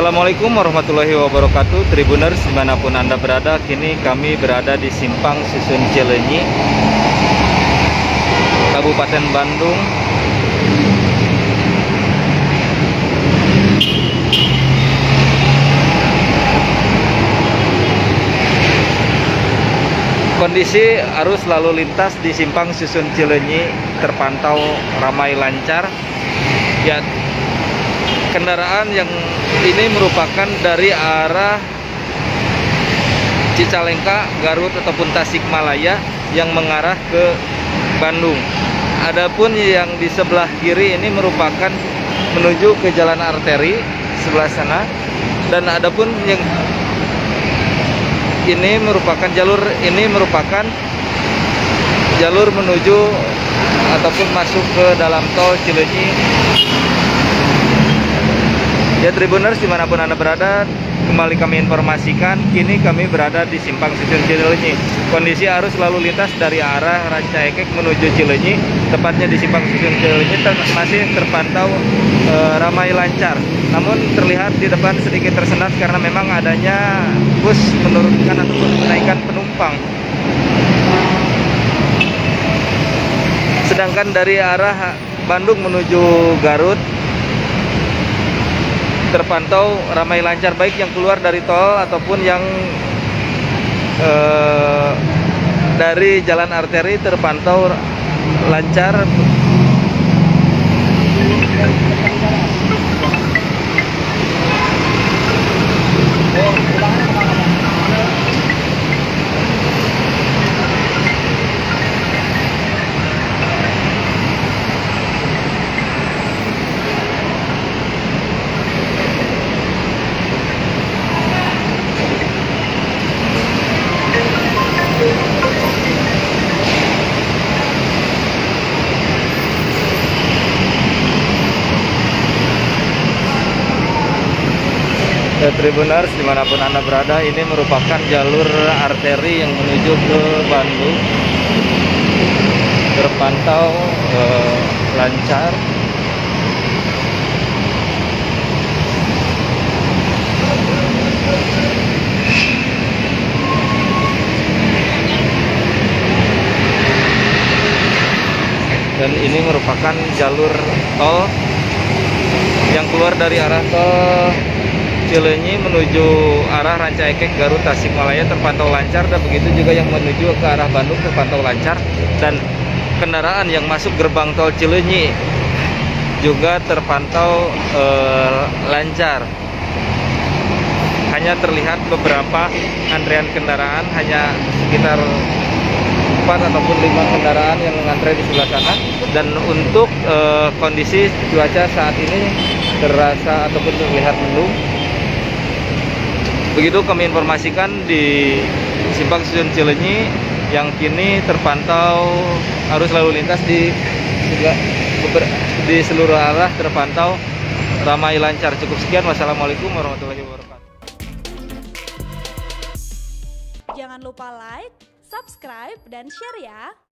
Assalamualaikum warahmatullahi wabarakatuh. Tribuners dimanapun Anda berada, kini kami berada di Simpang Susun Cileunyi, Kabupaten Bandung. Kondisi arus lalu lintas di Simpang Susun Cileunyi terpantau ramai lancar. Ya, kendaraan yang ini merupakan dari arah Cicalengka, Garut ataupun Tasikmalaya yang mengarah ke Bandung. Adapun yang di sebelah kiri ini merupakan menuju ke jalan arteri sebelah sana, dan adapun yang ini merupakan jalur menuju ataupun masuk ke dalam tol Cileunyi. Ya, Tribuners dimanapun Anda berada, kembali kami informasikan, kini kami berada di Simpang Susun Cileunyi. Kondisi arus lalu lintas dari arah Rancaekek menuju Cileunyi, tepatnya di Simpang Susun Cileunyi, masih terpantau ramai lancar. Namun terlihat di depan sedikit tersendat karena memang adanya bus menurunkan ataupun menaikkan penumpang. Sedangkan dari arah Bandung menuju Garut terpantau ramai lancar, baik yang keluar dari tol ataupun yang dari jalan arteri terpantau lancar. Tribuners dimanapun Anda berada, ini merupakan jalur arteri yang menuju ke Bandung, terpantau lancar. Dan ini merupakan jalur tol yang keluar dari arah tol Cileunyi menuju arah Rancaekek, Garut, Tasikmalaya terpantau lancar, dan begitu juga yang menuju ke arah Bandung terpantau lancar, dan kendaraan yang masuk gerbang tol Cileunyi juga terpantau lancar. Hanya terlihat beberapa antrian kendaraan, hanya sekitar 4 ataupun 5 kendaraan yang mengantre di sebelah sana. Dan untuk kondisi cuaca saat ini terasa ataupun terlihat mendung. Begitu kami informasikan di Simpang Susun Cileunyi, yang kini terpantau arus lalu lintas di seluruh arah terpantau ramai lancar. Cukup sekian, wassalamualaikum warahmatullahi wabarakatuh. Jangan lupa like, subscribe, dan share ya.